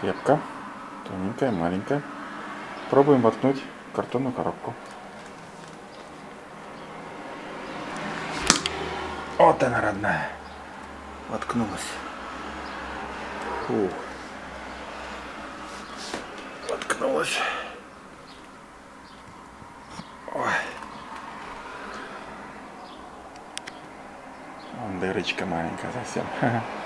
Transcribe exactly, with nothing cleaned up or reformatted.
Скрепка. Тоненькая, маленькая. Пробуем воткнуть картонную коробку. Вот она, родная. Воткнулась. Фух. Воткнулась. Ой. Вон дырочка маленькая совсем.